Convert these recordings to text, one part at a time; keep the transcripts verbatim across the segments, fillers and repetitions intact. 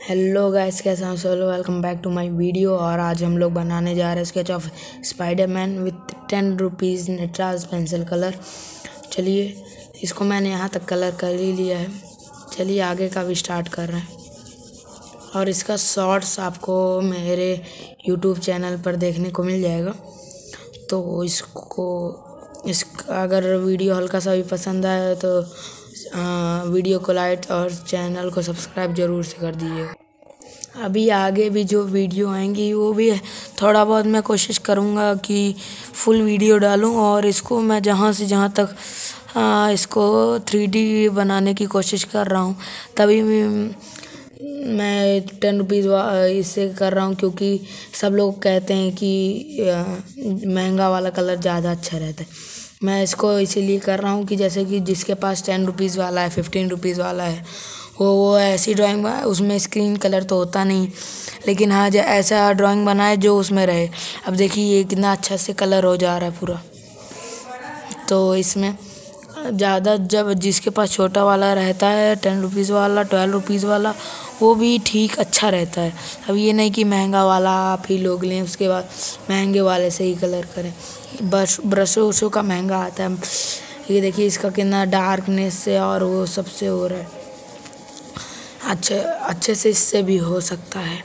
Hello guys, कैसे हैं सब लोग। Welcome back to my video. और आज हम लोग बनाने जा रहे हैं sketch of Spiderman with ten rupees Nataraj pencil colour. चलिए, इसको मैंने यहाँ तक कलर कर ही लिया है। चलिए आगे का भी स्टार्ट कर रहे हैं। और इसका शॉर्ट्स आपको मेरे यूट्यूब चैनल पर देखने को मिल जाएगा। तो इसको इस अगर वीडियो हल्का सा भी पसंद आया तो आ, वीडियो को लाइक और चैनल को सब्सक्राइब ज़रूर से कर दीजिएगा। अभी आगे भी जो वीडियो आएंगी वो भी थोड़ा बहुत मैं कोशिश करूँगा कि फुल वीडियो डालूँ। और इसको मैं जहाँ से जहाँ तक आ, इसको थ्री डी बनाने की कोशिश कर रहा हूँ, तभी मैं टेन रुपीज़ इससे कर रहा हूँ, क्योंकि सब लोग कहते हैं कि महंगा वाला कलर ज़्यादा अच्छा रहता है। मैं इसको इसीलिए कर रहा हूँ कि जैसे कि जिसके पास टेन रुपीज़ वाला है, फिफ्टीन रुपीज़ वाला है, वो वो ऐसी ड्राइंग, उसमें स्क्रीन कलर तो होता नहीं, लेकिन हाँ जो ऐसा ड्राइंग बनाए जो उसमें रहे। अब देखिए ये कितना अच्छा से कलर हो जा रहा है पूरा। तो इसमें ज़्यादा जब जिसके पास छोटा वाला रहता है, टेन रुपीज़ वाला, ट्वेल्व रुपीज़ वाला, वो भी ठीक अच्छा रहता है। अब ये नहीं कि महंगा वाला आप ही लोग लें, उसके बाद महंगे वाले से ही कलर करें। ब्रश ब्रशों वशों का महंगा आता है। ये देखिए इसका कितना डार्कनेस से और वो सबसे हो रहा है। अच्छे अच्छे से इससे भी हो सकता है।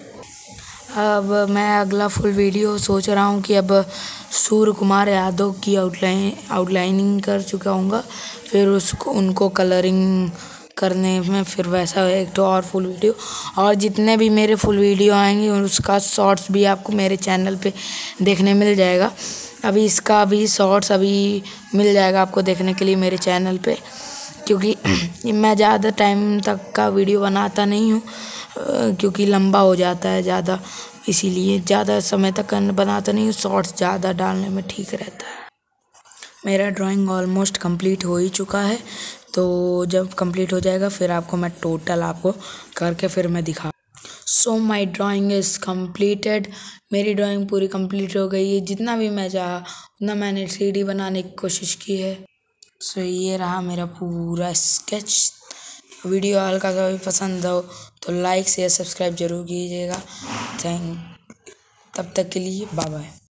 अब मैं अगला फुल वीडियो सोच रहा हूँ कि अब सूर्य कुमार यादव की आउटलाइन आउटलाइनिंग कर चुका हूँगा, फिर उसको उनको कलरिंग करने में फिर वैसा एक तो और फुल वीडियो। और जितने भी मेरे फुल वीडियो आएंगे उसका शॉर्ट्स भी आपको मेरे चैनल पे देखने मिल जाएगा। अभी इसका भी शॉर्ट्स अभी मिल जाएगा आपको देखने के लिए मेरे चैनल पे, क्योंकि मैं ज़्यादा टाइम तक का वीडियो बनाता नहीं हूँ, क्योंकि लंबा हो जाता है ज़्यादा, इसीलिए ज़्यादा समय तक बनाता नहीं हूँ। शॉर्ट्स ज़्यादा डालने में ठीक रहता है। मेरा ड्राइंग ऑलमोस्ट कंप्लीट हो ही चुका है, तो जब कंप्लीट हो जाएगा फिर आपको मैं टोटल आपको करके फिर मैं दिखा। So my drawing is completed. मेरी ड्राइंग पूरी कंप्लीट हो गई है। जितना भी मैं चाहा उतना मैंने थ्री डी बनाने की कोशिश की है। सो so, ये रहा मेरा पूरा स्केच। वीडियो हल्का सा भी पसंद हो तो लाइक शेयर सब्सक्राइब जरूर कीजिएगा। थैंक तब तक के लिए बाय बाय।